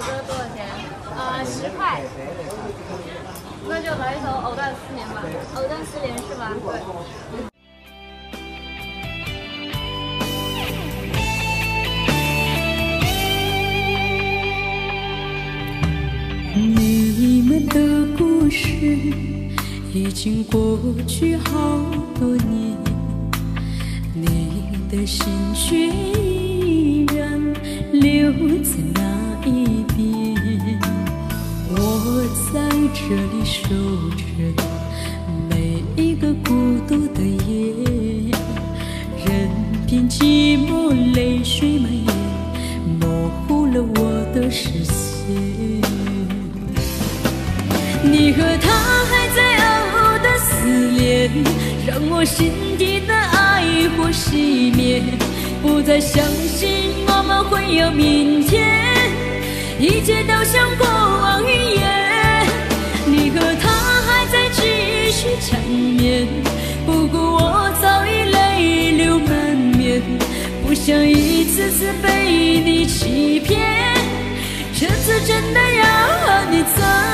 歌多少钱？10块。那就来一首《藕断丝连》吧。藕断丝连是吧？对。 你们的故事已经过去好多年，你的心却依然留在那一边。我在这里守着每一个孤独的夜，任凭寂寞泪水蔓延，模糊了我的视线。你和他还在藕断丝连，让我心底的爱火熄灭，不再相信我们会有明天，一切都像过往云烟。你和他还在继续缠绵，不顾我早已泪流满面，不想一次次被你欺骗，这次真的要你走。